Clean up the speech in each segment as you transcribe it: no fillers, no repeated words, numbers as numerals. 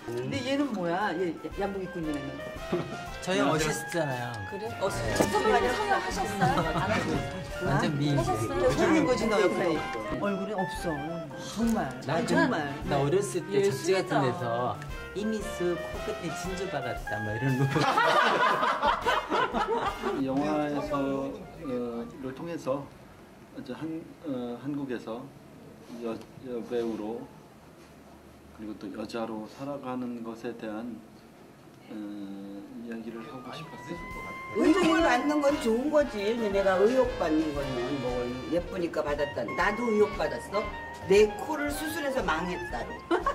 근데 얘는 뭐야? 얘 양복 입고 있는 애는. 저희 어시스트잖아요. 그래? 선배님 성형하셨어요? 완전 미인. 죽는 거지 너 역할이. 얼굴이 없어. 정말. 나 정말. 나 어렸을 때 잡지 예술이다. 같은 데서 이미스 코끝에 진주 박았다 뭐 이런 룩. 영화에서를 통해서 이제 한국에서 여배우로 그리고 또 여자로 살아가는 것에 대한 이야기를 하고 싶었어요. 의욕을 받는 건 좋은 거지. 내가 의욕 받는 거는 뭐 예쁘니까 받았다. 나도 의욕 받았어. 내 코를 수술해서 망했다로.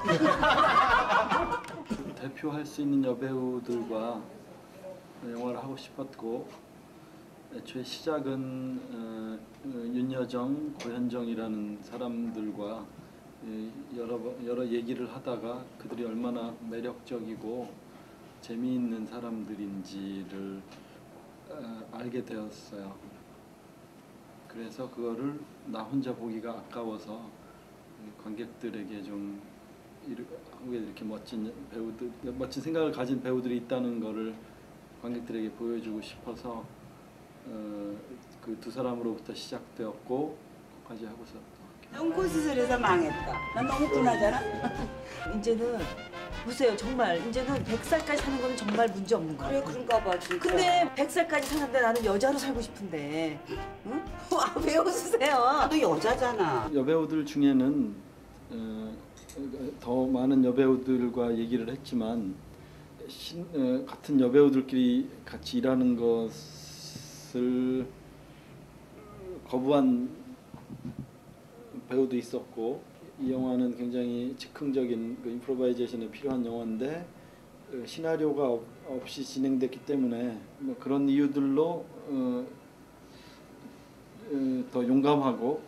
대표할 수 있는 여배우들과 영화를 하고 싶었고 애초에 시작은 윤여정, 고현정이라는 사람들과 여러 얘기를 하다가 그들이 얼마나 매력적이고 재미있는 사람들인지를 알게 되었어요. 그래서 그거를 나 혼자 보기가 아까워서 관객들에게 좀 한국에 이렇게 멋진 배우들, 멋진 생각을 가진 배우들이 있다는 거를 관객들에게 보여주고 싶어서 그 두 사람으로부터 시작되었고 거기까지 하고서 똥코 수술해서 망했다. 난 너무 분하잖아. 이제는 보세요. 정말 이제는 100살까지 사는 거는 정말 문제 없는 거야. 그래 그런가 봐 진짜. 근데 100살까지 사는데 나는 여자로 살고 싶은데. 응? 왜 웃으세요? 나도 여자잖아. 여배우들 중에는 더 많은 여배우들과 얘기를 했지만 같은 여배우들끼리 같이 일하는 것을 거부한 배우도 있었고 이 영화는 굉장히 즉흥적인 그 임프로바이제이션이 필요한 영화인데 시나리오가 없이 진행됐기 때문에 뭐 그런 이유들로 더 용감하고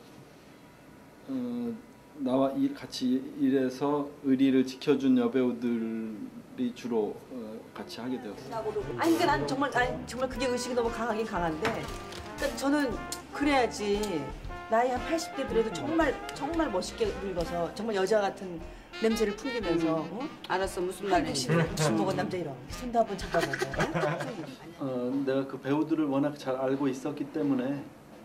나와 같이 일해서 의리를 지켜준 여배우들이 주로 같이 하게 되었어요. 아니 그러니까 난 정말 그게 의식이 너무 강하긴 강한데 그러니까 저는 그래야지 나이 한 80대 들어도 정말 멋있게 늙어서 정말 여자 같은 냄새를 풍기면서 알았어 무슨 말인지. 술 먹은 남자 이런 손도 한번 잡아보고 내가 그 배우들을 워낙 잘 알고 있었기 때문에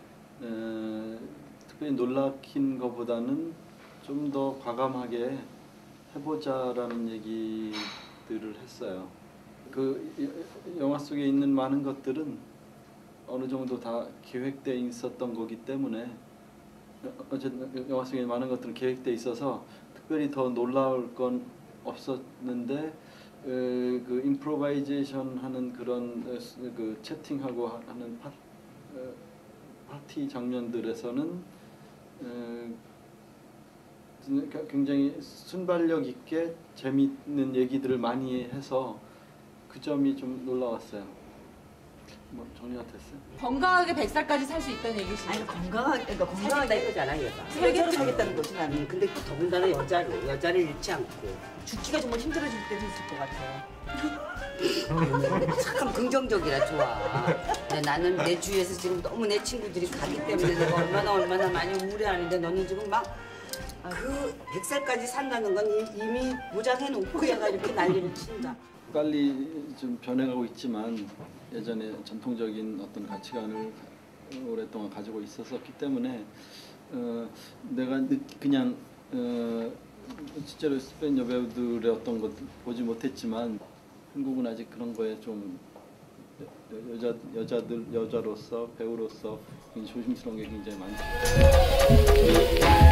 특별히 놀라킨 것보다는 좀 더 과감하게 해보자라는 얘기들을 했어요. 그 영화 속에 있는 많은 것들은 어느 정도 다 계획돼 있었던 거기 때문에 어쨌든 영화 속에 많은 것들은 계획돼 있어서 특별히 더 놀라울 건 없었는데 그 임프로바이제이션 하는 그런 그 채팅하고 하는 파티 장면들에서는 굉장히 순발력 있게 재미있는 얘기들을 많이 해서 그 점이 좀 놀라웠어요. 뭐 정리가 됐어요? 건강하게 100살까지 살 수 있다는 얘기시죠? 아니 건강하게 그러니까 살겠다 건강하게 이거잖아 여자. 여자로 살겠다는 거지 나는. 근데 또 더군다나 여자를 잃지 않고. 죽기가 정말 힘들어질 때도 있을 것 같아요. 참 긍정적이라 좋아. 근데 나는 내 주위에서 지금 너무 내 친구들이 가기 때문에 내가 얼마나 많이 우울해하는데 너는 지금 막 그 100살까지 산다는 건 이미 무장해놓고 얘가 이렇게 난리를 친다. 빨리 좀 변해가고 있지만 예전에 전통적인 어떤 가치관을 오랫동안 가지고 있었기 때문에 내가 그냥 실제로 스페인 여배우들의 어떤 것 보지 못했지만 한국은 아직 그런 거에 좀 여자로서 배우로서 굉장히 조심스러운 게 굉장히 많죠.